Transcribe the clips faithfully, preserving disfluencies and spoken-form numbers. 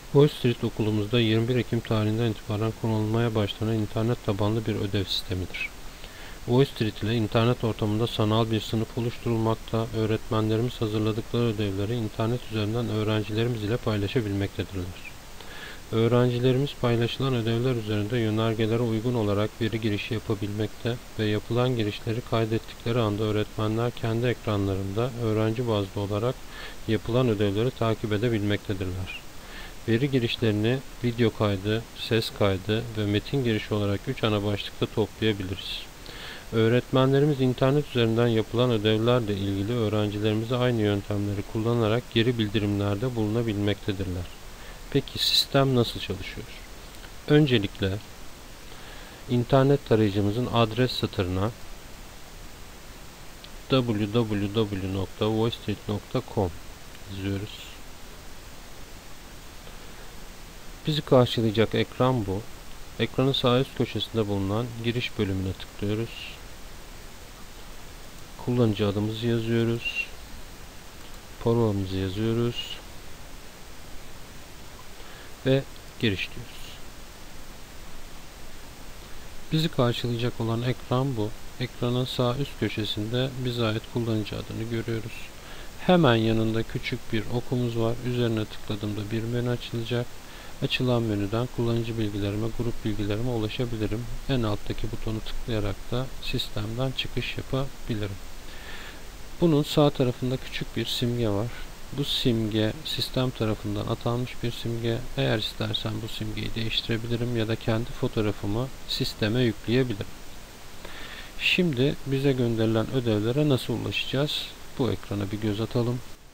VoiceStreet okulumuzda yirmi bir Ekim tarihinden itibaren kullanılmaya başlanan internet tabanlı bir ödev sistemidir. VoiceStreet ile internet ortamında sanal bir sınıf oluşturulmakta, öğretmenlerimiz hazırladıkları ödevleri internet üzerinden öğrencilerimiz ile paylaşabilmektedirler. Öğrencilerimiz paylaşılan ödevler üzerinde yönergelere uygun olarak veri girişi yapabilmekte ve yapılan girişleri kaydettikleri anda öğretmenler kendi ekranlarında öğrenci bazlı olarak yapılan ödevleri takip edebilmektedirler. Veri girişlerini video kaydı, ses kaydı ve metin girişi olarak üç ana başlıkta toplayabiliriz. Öğretmenlerimiz internet üzerinden yapılan ödevlerle ilgili öğrencilerimize aynı yöntemleri kullanarak geri bildirimlerde bulunabilmektedirler. Peki sistem nasıl çalışıyor? Öncelikle internet tarayıcımızın adres satırına double-u double-u double-u nokta voicestreet nokta com yazıyoruz. Bizi karşılayacak ekran bu. Ekranın sağ üst köşesinde bulunan giriş bölümüne tıklıyoruz. Kullanıcı adımızı yazıyoruz. Parolamızı yazıyoruz. Ve giriş diyoruz. Bizi karşılayacak olan ekran bu. Ekranın sağ üst köşesinde bize ait kullanıcı adını görüyoruz. Hemen yanında küçük bir okumuz var. Üzerine tıkladığımda bir menü açılacak. Açılan menüden kullanıcı bilgilerime, grup bilgilerime ulaşabilirim. En alttaki butonu tıklayarak da sistemden çıkış yapabilirim. Bunun sağ tarafında küçük bir simge var. Bu simge sistem tarafından atanmış bir simge. Eğer istersen bu simgeyi değiştirebilirim ya da kendi fotoğrafımı sisteme yükleyebilirim. Şimdi bize gönderilen ödevlere nasıl ulaşacağız? Bu ekrana bir göz atalım.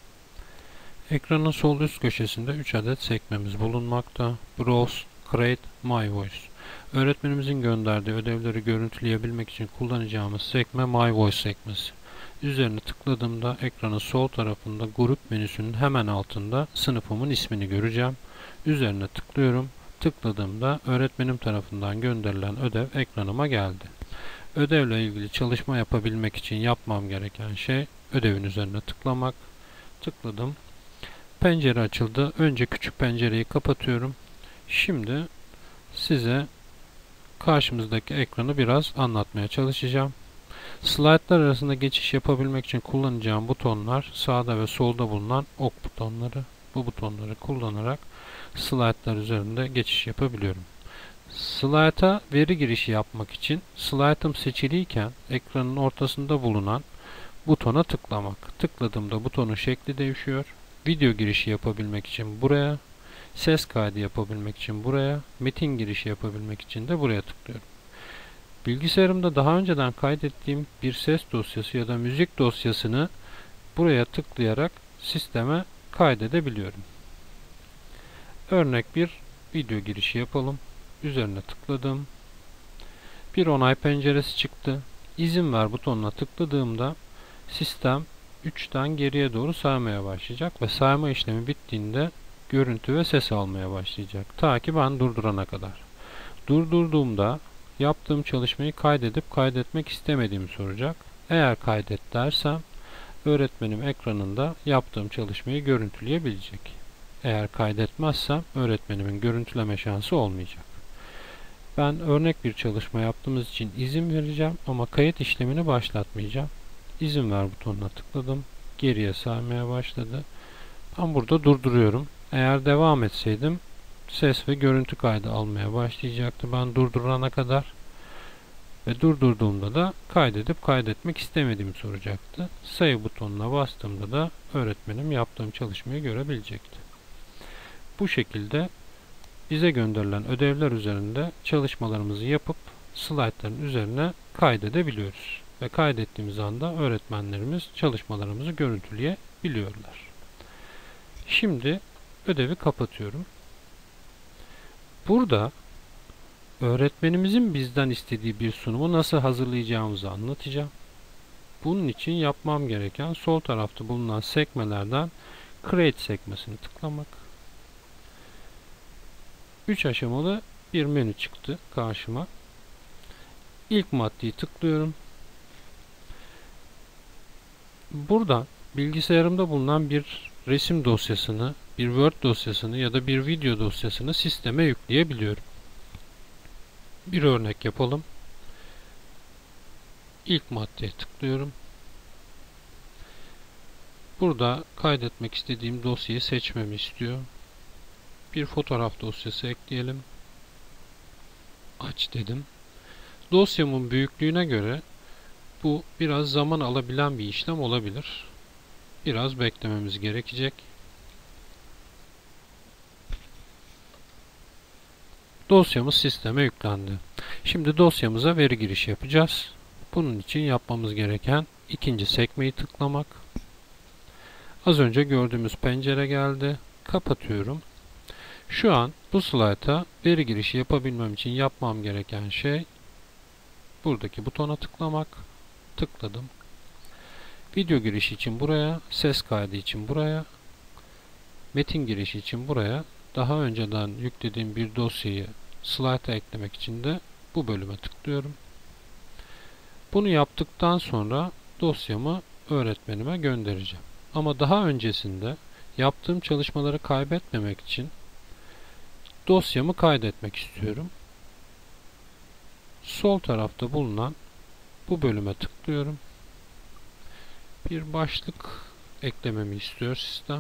Ekranın sol üst köşesinde üç adet sekmemiz bulunmakta. Browse, Create, My Voice. Öğretmenimizin gönderdiği ödevleri görüntüleyebilmek için kullanacağımız sekme My Voice sekmesi. Üzerine tıkladığımda ekranın sol tarafında grup menüsünün hemen altında sınıfımın ismini göreceğim. Üzerine tıklıyorum. Tıkladığımda öğretmenim tarafından gönderilen ödev ekranıma geldi. Ödevle ilgili çalışma yapabilmek için yapmam gereken şey ödevin üzerine tıklamak. Tıkladım. Pencere açıldı. Önce küçük pencereyi kapatıyorum. Şimdi size karşımızdaki ekranı biraz anlatmaya çalışacağım. Slaytlar arasında geçiş yapabilmek için kullanacağım butonlar sağda ve solda bulunan ok butonları. Bu butonları kullanarak slaytlar üzerinde geçiş yapabiliyorum. Slayta veri girişi yapmak için slaytım seçiliyken ekranın ortasında bulunan butona tıklamak. Tıkladığımda butonun şekli değişiyor. Video girişi yapabilmek için buraya, ses kaydı yapabilmek için buraya, metin girişi yapabilmek için de buraya tıklıyorum. Bilgisayarımda daha önceden kaydettiğim bir ses dosyası ya da müzik dosyasını buraya tıklayarak sisteme kaydedebiliyorum. Örnek bir video girişi yapalım. Üzerine tıkladım. Bir onay penceresi çıktı. İzin ver butonuna tıkladığımda sistem üçten geriye doğru saymaya başlayacak ve sayma işlemi bittiğinde görüntü ve ses almaya başlayacak. Ta ki ben durdurana kadar. Durdurduğumda yaptığım çalışmayı kaydedip kaydetmek istemediğimi soracak. Eğer kaydet dersem öğretmenim ekranında yaptığım çalışmayı görüntüleyebilecek. Eğer kaydetmezsem öğretmenimin görüntüleme şansı olmayacak. Ben örnek bir çalışma yaptığımız için izin vereceğim ama kayıt işlemini başlatmayacağım. İzin ver butonuna tıkladım. Geriye saymaya başladı. Ben burada durduruyorum. Eğer devam etseydim ses ve görüntü kaydı almaya başlayacaktı ben durdurana kadar. Ve durdurduğumda da kaydedip kaydetmek istemediğimi soracaktı. Sayı butonuna bastığımda da öğretmenim yaptığım çalışmayı görebilecekti. Bu şekilde bize gönderilen ödevler üzerinde çalışmalarımızı yapıp slaytların üzerine kaydedebiliyoruz. Ve kaydettiğimiz anda öğretmenlerimiz çalışmalarımızı görüntüleyebiliyorlar. Şimdi ödevi kapatıyorum. Burada öğretmenimizin bizden istediği bir sunumu nasıl hazırlayacağımızı anlatacağım. Bunun için yapmam gereken sol tarafta bulunan sekmelerden Create sekmesini tıklamak. üç aşamalı bir menü çıktı karşıma. İlk maddeyi tıklıyorum. Buradan bilgisayarımda bulunan bir resim dosyasını, bir Word dosyasını ya da bir video dosyasını sisteme yükleyebiliyorum. Bir örnek yapalım. İlk maddeye tıklıyorum. Burada kaydetmek istediğim dosyayı seçmemi istiyor. Bir fotoğraf dosyası ekleyelim. Aç dedim. Dosyamın büyüklüğüne göre bu biraz zaman alabilen bir işlem olabilir. Biraz beklememiz gerekecek. Dosyamız sisteme yüklendi. Şimdi dosyamıza veri girişi yapacağız. Bunun için yapmamız gereken ikinci sekmeyi tıklamak. Az önce gördüğümüz pencere geldi. Kapatıyorum. Şu an bu slayta veri girişi yapabilmem için yapmam gereken şey buradaki butona tıklamak. Tıkladım. Video girişi için buraya, ses kaydı için buraya, metin girişi için buraya, daha önceden yüklediğim bir dosyayı slayta eklemek için de bu bölüme tıklıyorum. Bunu yaptıktan sonra dosyamı öğretmenime göndereceğim. Ama daha öncesinde yaptığım çalışmaları kaybetmemek için dosyamı kaydetmek istiyorum. Sol tarafta bulunan bu bölüme tıklıyorum. Bir başlık eklememi istiyor sistem.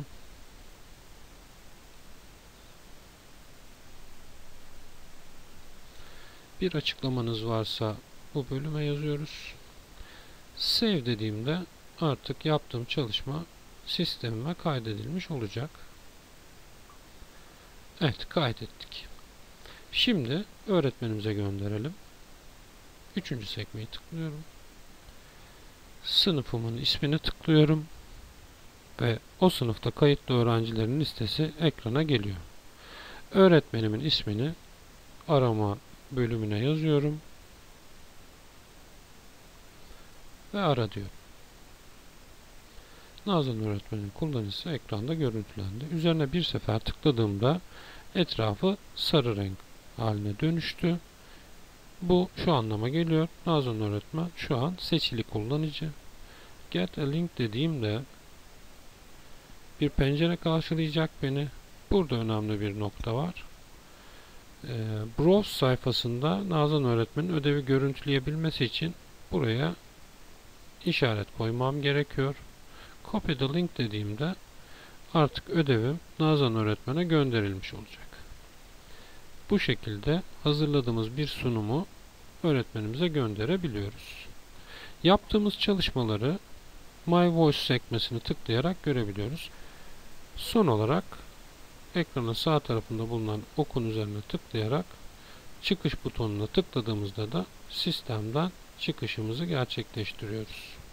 Bir açıklamanız varsa bu bölüme yazıyoruz. Save dediğimde artık yaptığım çalışma sistemime kaydedilmiş olacak. Evet, kaydettik. Şimdi öğretmenimize gönderelim. Üçüncü sekmeyi tıklıyorum. Sınıfımın ismini tıklıyorum. Ve o sınıfta kayıtlı öğrencilerin listesi ekrana geliyor. Öğretmenimin ismini arama bölümüne yazıyorum. Ve ara diyorum. Nazan öğretmenin kullanıcısı ekranda görüntülendi. Üzerine bir sefer tıkladığımda etrafı sarı renk haline dönüştü. Bu şu anlama geliyor. Nazan öğretmen şu an seçili kullanıcı. Get a link dediğimde bir pencere karşılayacak beni. Burada önemli bir nokta var. Ee, Browse sayfasında Nazan öğretmenin ödevi görüntüleyebilmesi için buraya işaret koymam gerekiyor. Copy the link dediğimde artık ödevim Nazan öğretmene gönderilmiş olacak. Bu şekilde hazırladığımız bir sunumu öğretmenimize gönderebiliyoruz. Yaptığımız çalışmaları My Voice sekmesini tıklayarak görebiliyoruz. Son olarak ekranın sağ tarafında bulunan okun üzerine tıklayarak çıkış butonuna tıkladığımızda da sistemden çıkışımızı gerçekleştiriyoruz.